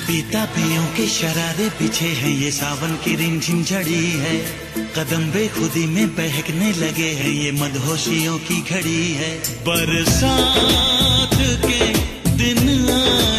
पीता पियों के शरारे पीछे हैं, ये सावन की रिमझिम झड़ी है। कदम बेखुदी में बहकने लगे हैं, ये मदहोशियों की घड़ी है। बरसात के दिन